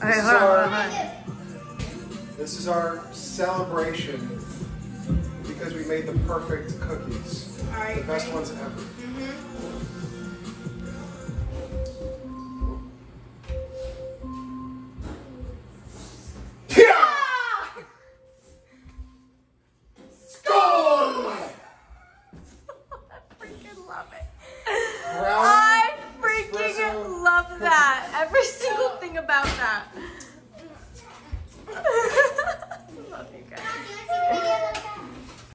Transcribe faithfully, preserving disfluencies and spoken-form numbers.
Okay, hold on, hold on, hold on. This is our celebration because we made the perfect cookies. All right, the best ready? ones ever. Mm-hmm. I freaking love that. Every single thing about that.